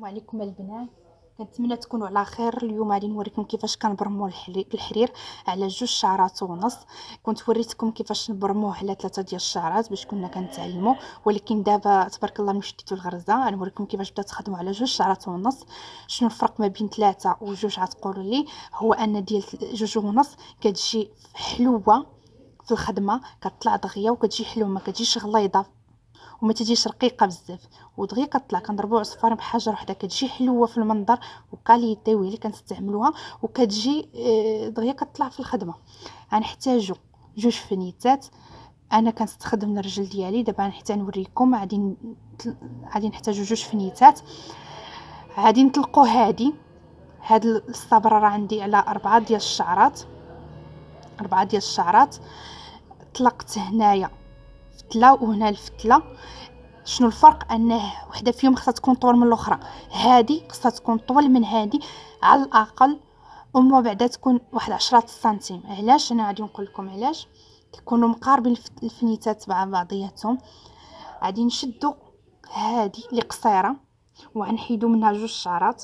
السلام عليكم البنات. كنتمنى تكونوا على خير. اليوم غادي نوريكم كيفاش كنبرموا الحرير على 2 شعرات ونص. كنت وريتكم كيفاش نبرموه على 3 ديال الشعرات باش كنا كنتعلموا، ولكن دابا تبارك الله ملي شديتو الغرزه غنوريكم كيفاش بدا تخدموا على 2 شعرات ونص. شنو الفرق ما بين 3 و 2؟ غتقولوا لي هو ان ديال 2 ونص كتجي حلوه في الخدمه، كتطلع دغيا وكتجي حلوه، ما كتجيش غليظه وما تجيش رقيقه بزاف، ودغيا كطلع. كنضربوا عصفار بحجر وحده، كتجي حلوه في المنظر وكاليتي وهي اللي كنستعملوها، وكتجي دغيا كطلع في الخدمه. غنحتاجوا 2 فنيتات. انا كنستخدم الرجل ديالي. دابا حتى نوريكم. غادي نحتاجوا 2 فنيتات. غادي نطلقوا هاد الصبره راه عندي على 4 ديال الشعرات. 4 ديال الشعرات طلقت هنايا فتله وهنا الفتله. شنو الفرق؟ انه وحده فيهم خصها تكون طول من الاخرى. هذه خصها تكون طول من هذه على الاقل، وما بعدا تكون واحد 10 سنتيم. علاش؟ انا غادي نقول لكم علاش. كيكونوا مقاربين الفنيتات مع بعضياتهم. غادي نشدوا هذه اللي قصيره وغنحيدوا منها 2 شعرات.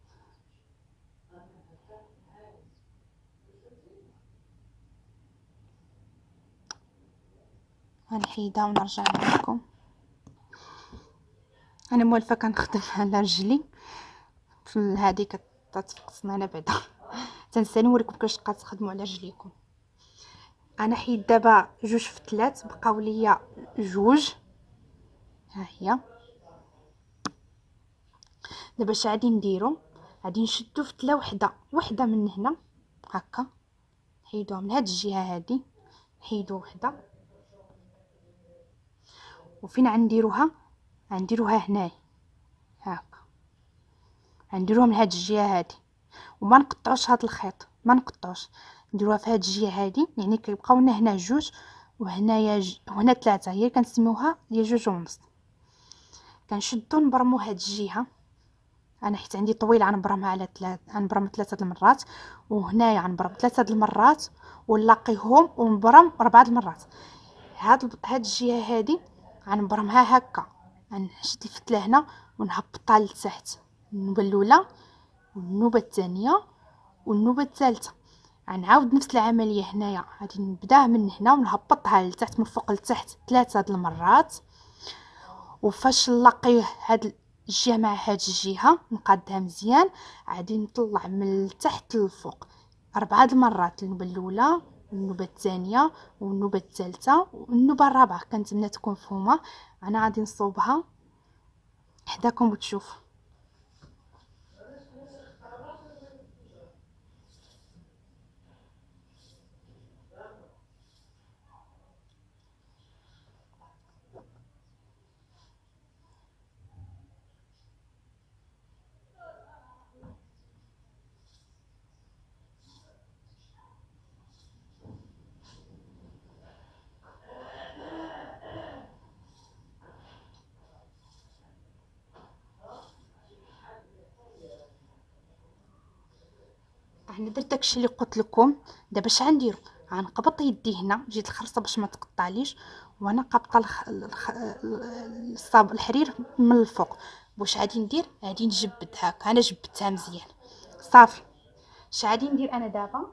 غنحيدها ونرجع لكم. انا موالفه كنخدم على رجلي في هذه كتفقسنا انا بعدا. تنساني نوريكم كيفاش كتخدموا على رجليكم. انا حيد دابا 2 فتلات، بقاو ليا 2. ها هي. دابا اش غادي نديرو؟ غادي نشدو فتله وحده من هنا هكا، نحيدوها من هاد الجهه هادي، نحيدو وحده. وفين غنديروها؟ غنديروها هنايا هكا، غنديروها من هاد الجهه هادي، وما نقطعوش هاد الخيط، ما نقطعوش، نديروها في هاد الجهه هادي. يعني كيبقاو لنا هنا 2 وهنايا وهنا 3. هي كنسميوها ديال 2 ونص. كنشدو نبرمو هاد الجهه. انا حيت عندي طويله غنبرمها على 3، غنبرم 3 المرات، وهنايا غنبرم 3 المرات ونلاقيهم ونبرم 4 المرات. هاد الجهه هادي غنبرمها هكا. غنشد الفتله هنا ونهبطها لتحت النوبه الاولى والنوبه الثانيه والنوبه الثالثه. غنعاود نفس العمليه هنايا. غادي نبدا من هنا ونهبطها لتحت من فوق لتحت 3 المرات. وفاش نلاقيه هاد الجهه مع هاد الجهه نقادها مزيان، غادي نطلع من التحت للفوق 4 المرات. النوبه الاولى والنوبه الثانيه والنوبه الثالثه والنوبه الرابعه. كنتمنى تكون مفهومه. انا غادي نصوبها حداكم وتشوفوا. انا درت داكشي اللي قلت لكم. دابا اش غنديروا؟ غنقبط يدي هنا جهه الخرصه باش ما تقطعليش، وانا قابطه الحرير من الفوق. واش غادي ندير؟ غادي نجبد هكا. انا جبدتها مزيان صافي. اش غادي ندير انا دابا؟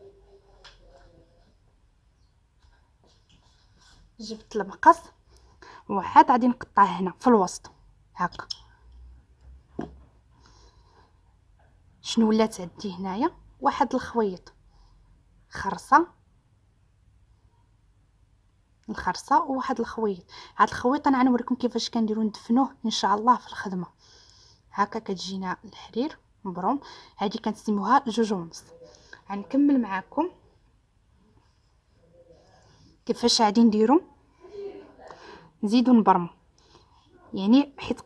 جبت المقص وعاد غادي نقطع هنا في الوسط هكا. شنو ولات عندي هنايا؟ واحد الخويط، خرصه، الخرصه وواحد الخويط. هاد الخويط انا غنوريكم كيفاش كنديرو ندفنوه ان شاء الله في الخدمه. هكا كتجينا الحرير مبروم. هذه كنسميوها 2 ونص. غنكمل معكم كيفاش غادي نديرو. نزيدو نبرمو، يعني حيت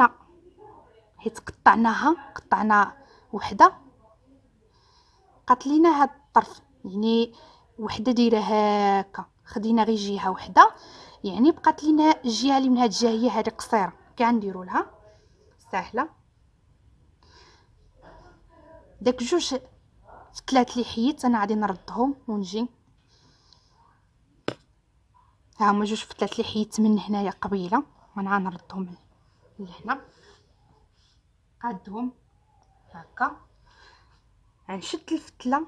قطعنا وحده، بقات لينا هاد الطرف، يعني وحده دايره هكا. خدينا غير جهه وحده، يعني بقات لينا الجهه اللي من هاد الجهه هي هذه قصيره. كاع نديرو لها سهله. داك 2 فتلات اللي حيت انا غادي نردهم ونجي. ها هما 2 فتلات اللي حيت من هنايا قبيله، وانا غنردهم لهنا. غنقادهم هكا. غنشد الفتله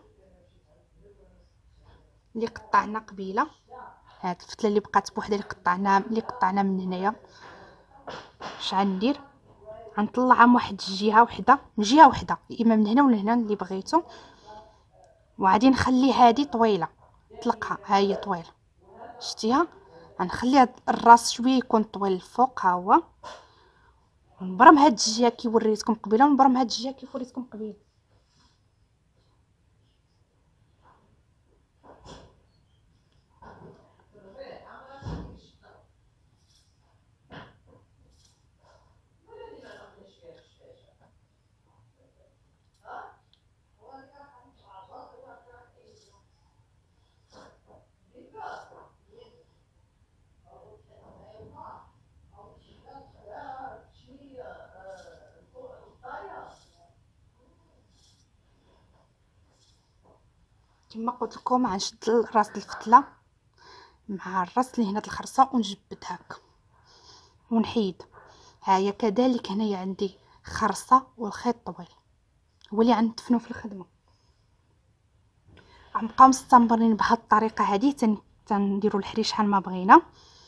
اللي قطعنا قبيله، هاد الفتله اللي بقات بوحدها اللي قطعنا من هنايا. اش غندير؟ غنطلعها من واحد الجهه وحده، من جهه وحده، اما من هنا ولا هنا اللي بغيتو، وغادي نخلي هادي طويله طلقها، ها هي طويله شتيها. غنخلي هاد الراس شويه يكون طويل الفوق، ها هو، ونبرم هاد الجهه كي وريتكم قبيله، ونبرم هاد الجهه كيف وريتكم قبيله. كما قلت لكم غنشد راس الفتله مع الراس اللي هنا الخرصه ونجبد هكا ونحيد. ها هي كذلك هنايا عندي خرصه والخيط طويل هو اللي غندفنو في الخدمه. غنبقاو مستمرين بهاد الطريقه هذه تنديروا الحرير شحال ما بغينا.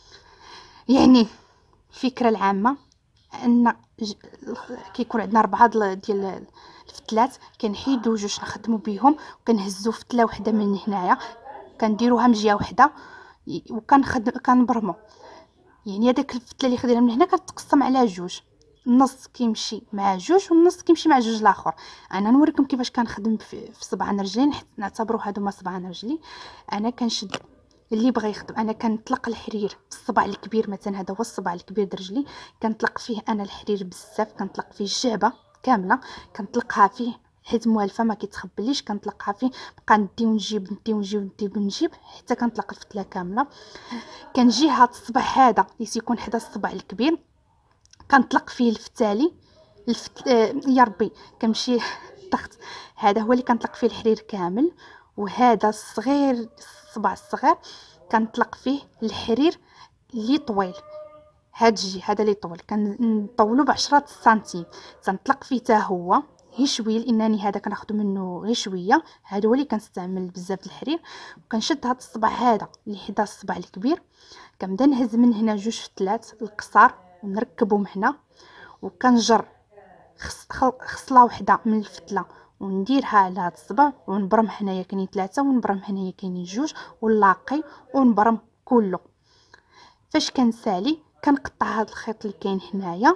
يعني الفكره العامه ان كيكون عندنا 4 ديال الفتلات، كنحيدو جوج نخدموا بهم، وكنهزوا فتله وحده من هنايا كنديروها من جهه وحده كنبرمو. يعني هذاك الفتله اللي خدينا من هنا كتقسم على جوج، النص كيمشي مع جوج والنص كيمشي مع جوج الاخر. انا نوريكم كيفاش كنخدم في 7 رجلين، حيت نعتبروا هادو ما 7 رجلي. انا كنشد اللي بغى يخدم، انا كنطلق الحرير بالصبع الكبير، مثلا هذا هو الصبع الكبير د رجلي، كنطلق فيه انا الحرير بزاف، كنطلق فيه الجعبه كامله، كنطلقها فيه حيت موالفه ما كيتخبليش، كنطلقها فيه، بقى ندي ونجيب ندي ونجيب ندي ونجيب حتى كنطلق الفتله كامله. كنجي هاد الصبع هذا اللي تيكون حدا الصبع الكبير كنطلق فيه الفتالي يا ربي كنمشي الضغط، هذا هو اللي كنطلق فيه الحرير كامل. وهذا الصغير الصبع الصغير كنطلق فيه الحرير اللي طويل، هاد الجي هذا اللي طول كنطولو ب10 سنتيم، تنطلق فيه حتى هو غير شويه، لانني هذا كناخذ منه غير شويه، هذا هو اللي كنستعمل بزاف الحرير. وكنشد هذا الصبع هذا اللي حدا الصبع الكبير، كنبدا نهز من هنا جوج فتلات القصار ونركبهم هنا، وكنجر خصله وحده من الفتله ونديرها على هذا الصبع ونبرم هنايا كاينين 3 ونبرم هنايا كاينين 2 ونلاقي ونبرم كله. فاش كنسالي كنقطع هذا الخيط اللي كاين هنايا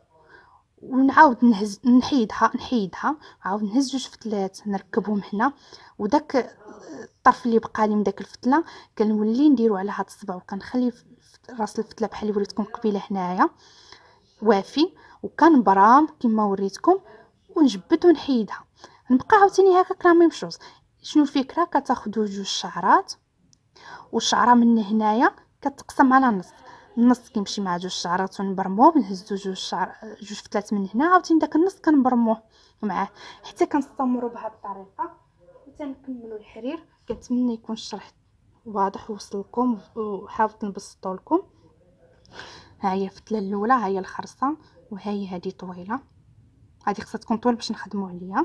ونعاود نهز نحيدها عاود نهز جوج فتلات نركبهم هنا، وداك الطرف اللي بقى لي من داك الفتله كنولي نديرو على هذا الصبع، وكنخلي راس الفتله بحال اللي وريتكم قبيله هنايا وافي، وكنبرام كما وريتكم ونجبد ونحيدها. نبقى عاوتاني هكاك لا ميم شوز. شنو الفكره؟ كتاخذوا جوج شعرات والشعره من هنايا كتقسم على نص، النص كيمشي مع جوج شعرات ونبرموه، نهزو جوج فتلات من هنا عاوتاني داك النص كنبرموه معاه حتى كنستمروا بهذه الطريقه حتى نكملوا الحرير. كنتمنى يكون الشرح واضح ووصل لكم وحاولت نبسطه لكم. ها هي الفتله الاولى، ها هي الخرصه، وها هي هذه طويله، هذه خصها تكون طويله باش نخدموا عليها.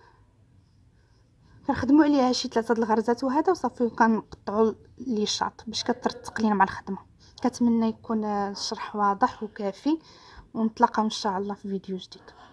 كنخدموا عليها شي 3 د الغرزات وهذا وصافي، وكنقطعوا لي شاط باش كترتق لينا مع الخدمه. كنتمنى يكون الشرح واضح وكافي، ونتلاقاو ان شاء الله في فيديو جديد.